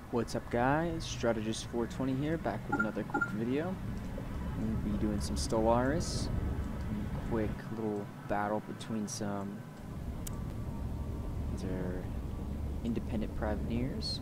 What's up guys, Strategist420 here, back with another quick video. We'll be doing some Stellaris, a quick little battle between these are independent privateers.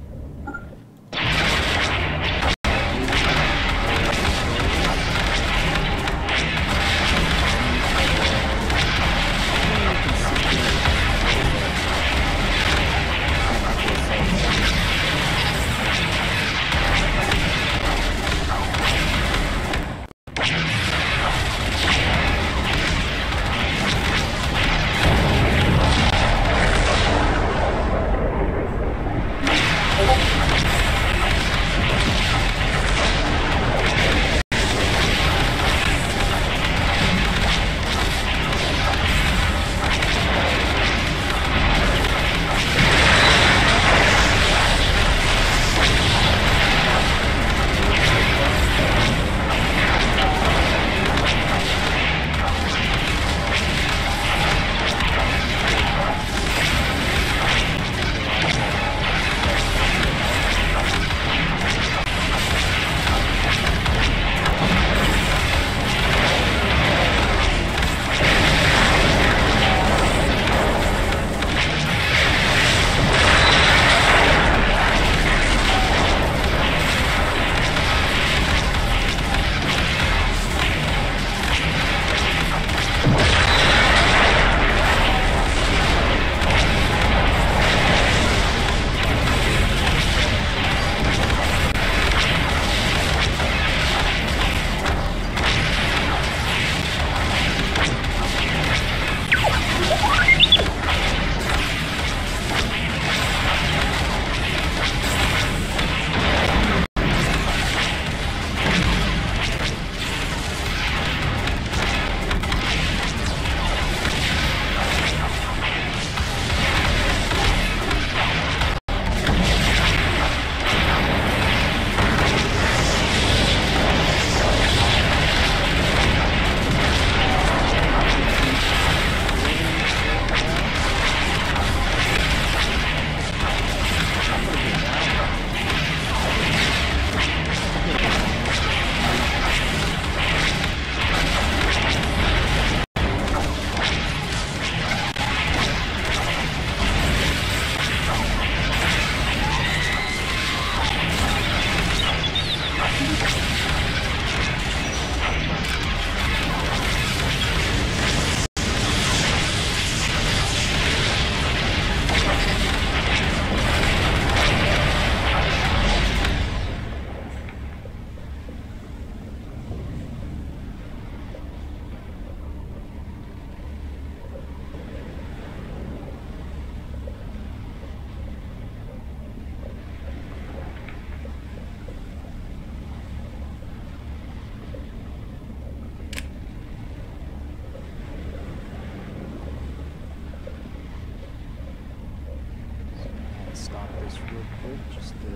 Stop this real quick just to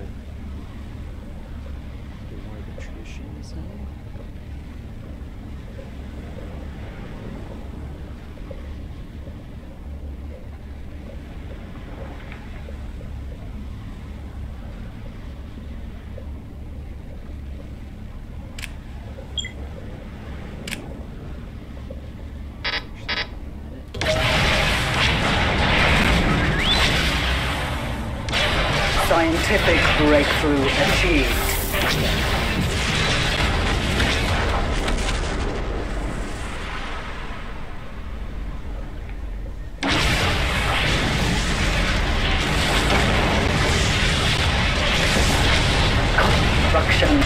get more of the traditions in. Scientific breakthrough achieved. Construction.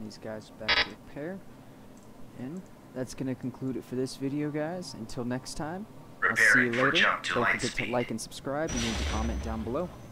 these guys back to repair. And that's going to conclude it for this video, guys. Until next time, I'll see you later. Don't forget to like and subscribe and leave a comment down below.